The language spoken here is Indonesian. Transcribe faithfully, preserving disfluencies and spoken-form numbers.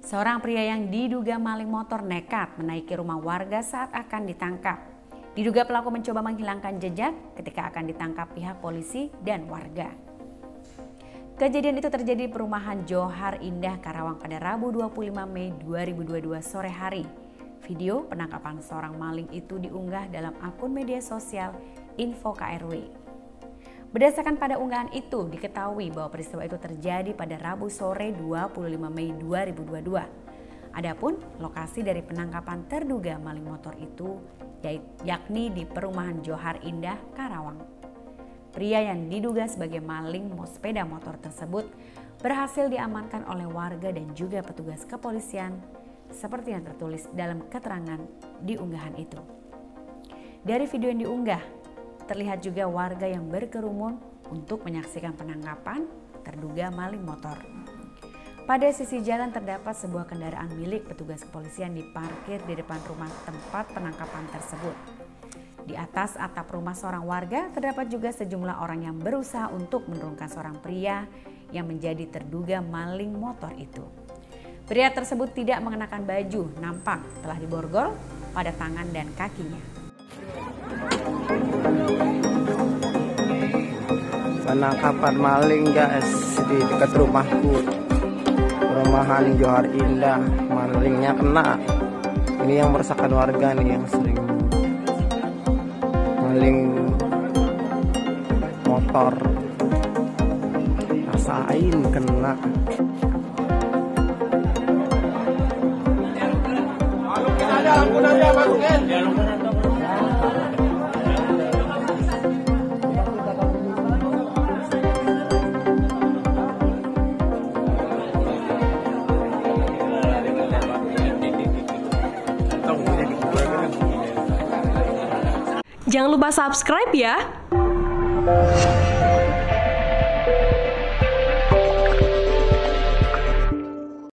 Seorang pria yang diduga maling motor nekat menaiki rumah warga saat akan ditangkap. Diduga pelaku mencoba menghilangkan jejak ketika akan ditangkap pihak polisi dan warga. Kejadian itu terjadi di perumahan Johar Indah, Karawang pada Rabu dua puluh lima Mei dua ribu dua puluh dua sore hari. Video penangkapan seorang maling itu diunggah dalam akun media sosial Info K R W. Berdasarkan pada unggahan itu, diketahui bahwa peristiwa itu terjadi pada Rabu sore dua puluh lima Mei dua ribu dua puluh dua. Adapun lokasi dari penangkapan terduga maling motor itu yakni di perumahan Johar Indah, Karawang. Pria yang diduga sebagai maling sepeda motor tersebut berhasil diamankan oleh warga dan juga petugas kepolisian seperti yang tertulis dalam keterangan di unggahan itu. Dari video yang diunggah, terlihat juga warga yang berkerumun untuk menyaksikan penangkapan terduga maling motor. Pada sisi jalan terdapat sebuah kendaraan milik petugas kepolisian diparkir di depan rumah tempat penangkapan tersebut. Di atas atap rumah seorang warga terdapat juga sejumlah orang yang berusaha untuk menurunkan seorang pria yang menjadi terduga maling motor itu. Pria tersebut tidak mengenakan baju, nampak telah diborgol pada tangan dan kakinya. Penangkapan maling guys di dekat rumahku, perumahan Johar Indah. Malingnya kena. Ini yang meresahkan warga nih, yang sering maling motor. Rasain kena. Jangan lupa subscribe ya.